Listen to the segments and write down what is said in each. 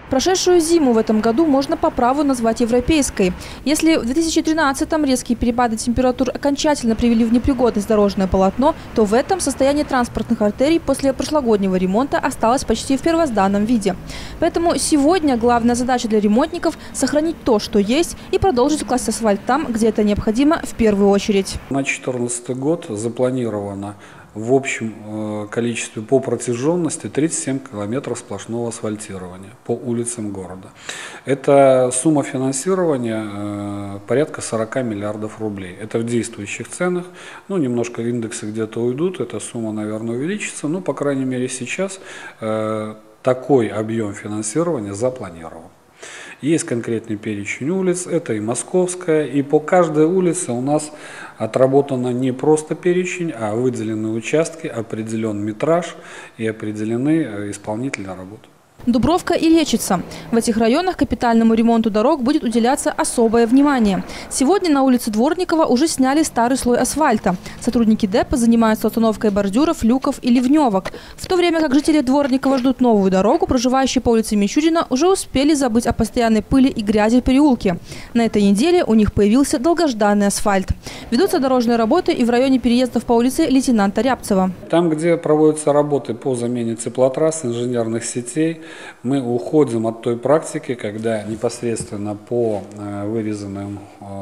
Прошедшую зиму в этом году можно по праву назвать европейской. Если в 2013-м резкие перепады температур окончательно привели в непригодность дорожное полотно, то в этом состояние транспортных артерий после прошлогоднего ремонта осталось почти в первозданном виде. Поэтому сегодня главная задача для ремонтников – сохранить то, что есть, и продолжить класть асфальт там, где это необходимо в первую очередь. На 2014 год запланировано в общем количестве по протяженности 37 километров сплошного асфальтирования по улицам города. Это сумма финансирования порядка 40 миллиардов рублей. Это в действующих ценах. Ну, немножко индексы где-то уйдут, эта сумма, наверное, увеличится. Но, по крайней мере, сейчас такой объем финансирования запланирован. Есть конкретный перечень улиц, это и Московская, и по каждой улице у нас отработано не просто перечень, а выделены участки, определен метраж и определены исполнители работ. Дубровка и Речица. В этих районах капитальному ремонту дорог будет уделяться особое внимание. Сегодня на улице Дворникова уже сняли старый слой асфальта. Сотрудники ДЭПа занимаются установкой бордюров, люков и ливневок. В то время как жители Дворникова ждут новую дорогу, проживающие по улице Мичурина уже успели забыть о постоянной пыли и грязи в переулке. На этой неделе у них появился долгожданный асфальт. Ведутся дорожные работы и в районе переездов по улице лейтенанта Рябцева. Там, где проводятся работы по замене теплотрасс, инженерных сетей, мы уходим от той практики, когда непосредственно по вырезанным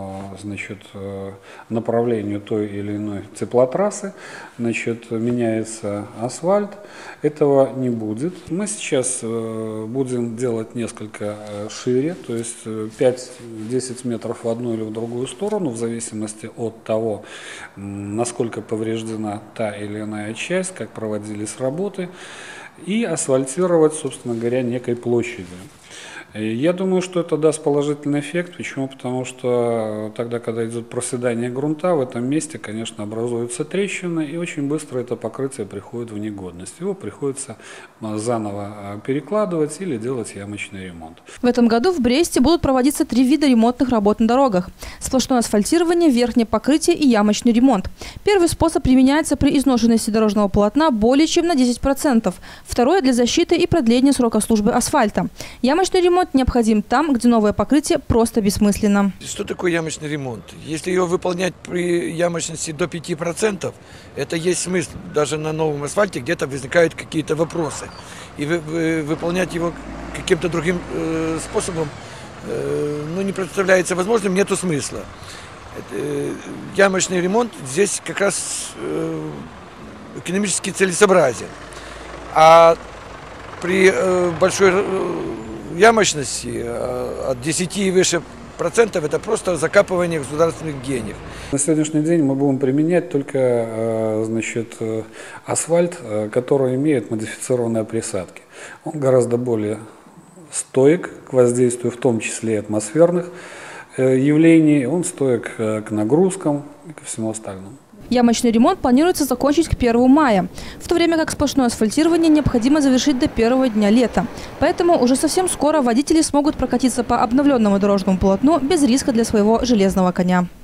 направлению той или иной теплотрассы меняется асфальт. Этого не будет. Мы сейчас будем делать несколько шире, то есть 5-10 метров в одну или в другую сторону, в зависимости от того, насколько повреждена та или иная часть, как проводились работы, и асфальтировать, собственно говоря, некой площади. Я думаю, что это даст положительный эффект. Почему? Потому что тогда, когда идет проседание грунта, в этом месте, конечно, образуются трещины, и очень быстро это покрытие приходит в негодность. Его приходится заново перекладывать или делать ямочный ремонт. В этом году в Бресте будут проводиться 3 вида ремонтных работ на дорогах. Сплошное асфальтирование, верхнее покрытие и ямочный ремонт. Первый способ применяется при изношенности дорожного полотна более чем на 10%. Второе – для защиты и продления срока службы асфальта. Ямочный ремонт необходим там, где новое покрытие просто бессмысленно. Что такое ямочный ремонт? Если его выполнять при ямочности до 5%, это есть смысл. Даже на новом асфальте где-то возникают какие-то вопросы. И выполнять его каким-то другим способом не представляется возможным, нету смысла. Ямочный ремонт здесь как раз экономически целесообразен. А при большой ямочности от 10 и выше процентов это просто закапывание государственных денег. На сегодняшний день мы будем применять только асфальт, который имеет модифицированные присадки. Он гораздо более стоек к воздействию, в том числе и атмосферных явлений, он стоек к нагрузкам и ко всему остальному. Ямочный ремонт планируется закончить к 1 мая, в то время как сплошное асфальтирование необходимо завершить до первого дня лета. Поэтому уже совсем скоро водители смогут прокатиться по обновленному дорожному полотну без риска для своего железного коня.